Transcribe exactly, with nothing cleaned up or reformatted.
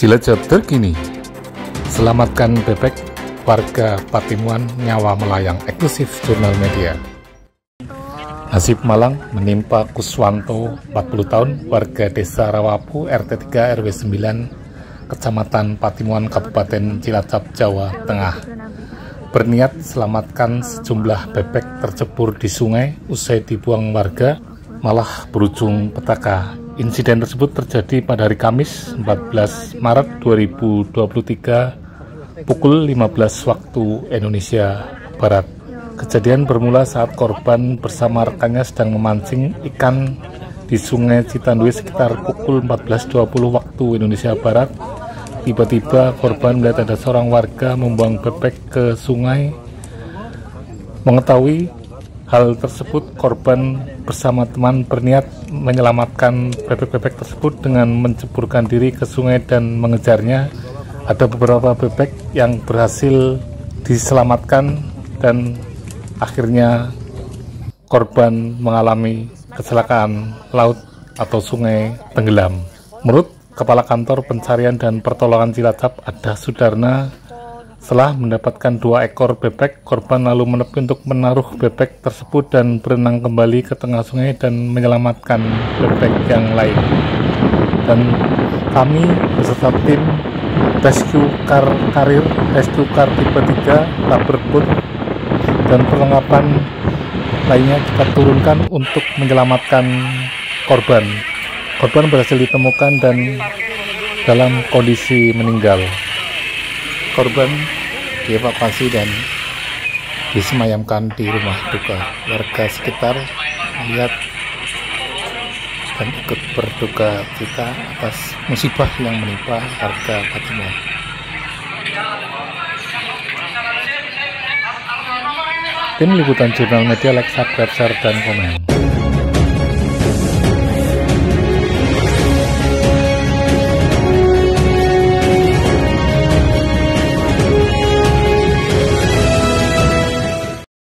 Jelajah terkini, selamatkan bebek, warga Patimuan nyawa melayang, eksklusif Jurnal Media. Nasib malang menimpa Kuswanto, empat puluh tahun, warga desa Rawapu, R T tiga R W sembilan, Kecamatan Patimuan, Kabupaten Cilacap, Jawa Tengah. Berniat selamatkan sejumlah bebek tercebur di sungai usai dibuang warga, malah berujung petaka. Insiden tersebut terjadi pada hari Kamis empat belas Maret dua ribu dua puluh tiga pukul lima belas waktu Indonesia Barat. Kejadian bermula saat korban bersama rekannya sedang memancing ikan di Sungai Citandui sekitar pukul empat belas dua puluh waktu Indonesia Barat. Tiba-tiba korban melihat ada seorang warga membuang bebek ke sungai. Mengetahui hal tersebut, korban bersama teman berniat menyelamatkan bebek-bebek tersebut dengan menceburkan diri ke sungai dan mengejarnya. Ada beberapa bebek yang berhasil diselamatkan dan akhirnya korban mengalami kecelakaan laut atau sungai tenggelam. Menurut Kepala Kantor Pencarian dan Pertolongan Cilacap, Ada Sudarna, setelah mendapatkan dua ekor bebek, korban lalu menepi untuk menaruh bebek tersebut dan berenang kembali ke tengah sungai dan menyelamatkan bebek yang lain. Dan kami beserta tim Rescue Car Karir, Rescue Car tipe tiga, Rubberboat, dan perlengkapan lainnya kita turunkan untuk menyelamatkan korban. Korban berhasil ditemukan dan dalam kondisi meninggal. Korban dievakuasi dan disemayamkan di rumah duka. Warga sekitar melihat dan ikut berduka cita atas musibah yang menimpa warga Patimuan. Tim Liputan Jurnal Media, like, subscribe, share, dan komen.